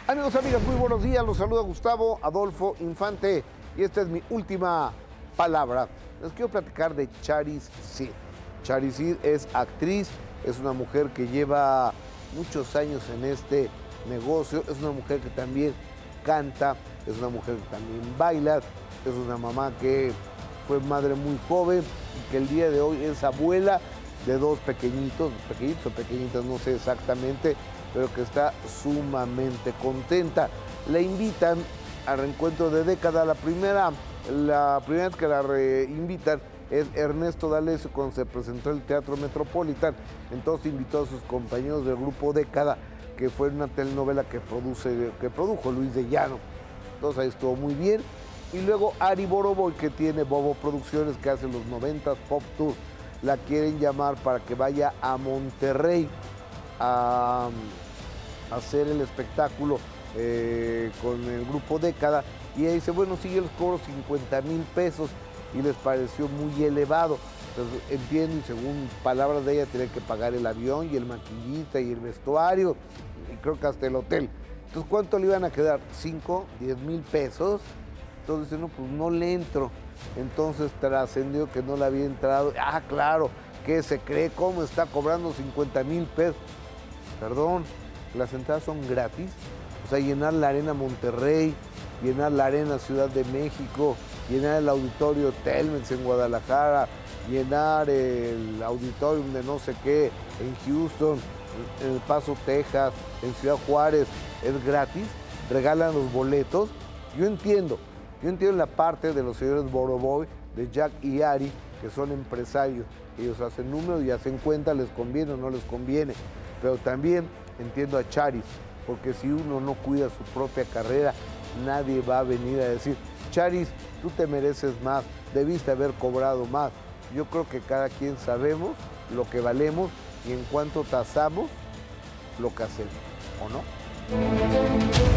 Amigos, amigas, muy buenos días. Los saluda Gustavo Adolfo Infante y esta es mi última palabra. Les quiero platicar de Charis Sid. Charis Sid es actriz, es una mujer que lleva muchos años en este negocio, es una mujer que también canta, es una mujer que también baila, es una mamá que fue madre muy joven y que el día de hoy es abuela de dos pequeñitos o pequeñitas, no sé exactamente, pero que está sumamente contenta. La invitan al reencuentro de década. La primera vez que la reinvitan es Ernesto D'Alessio cuando se presentó en el Teatro Metropolitan. Entonces invitó a sus compañeros del grupo Década, que fue una telenovela que produjo Luis de Llano. Entonces ahí estuvo muy bien. Y luego Ari Boroboy, que tiene Bobo Producciones, que hace los 90s Pop Tour, la quieren llamar para que vaya a Monterrey a hacer el espectáculo con el grupo Década, y ella dice, bueno, sí, yo les cobro 50,000 pesos, y les pareció muy elevado. Entonces, entiendo, y según palabras de ella, tiene que pagar el avión y el maquillista y el vestuario, y creo que hasta el hotel. Entonces, ¿cuánto le iban a quedar? 5, 10,000 pesos. Entonces dice, no, pues no le entro. Entonces trascendió que no le había entrado. Ah, claro, ¿qué se cree? ¿Cómo está cobrando 50,000 pesos? Perdón, las entradas son gratis. O sea, llenar la Arena Monterrey, llenar la Arena Ciudad de México, llenar el Auditorio Telmex en Guadalajara, llenar el auditorium de no sé qué en Houston, en El Paso, Texas, en Ciudad Juárez, es gratis, regalan los boletos. Yo entiendo la parte de los señores Boroboy, de Jack y Ari, que son empresarios. Ellos hacen números y hacen cuenta, les conviene o no les conviene. Pero también entiendo a Charis, porque si uno no cuida su propia carrera, nadie va a venir a decir, Charis, tú te mereces más, debiste haber cobrado más. Yo creo que cada quien sabemos lo que valemos y en cuanto tasamos lo que hacemos, ¿o no?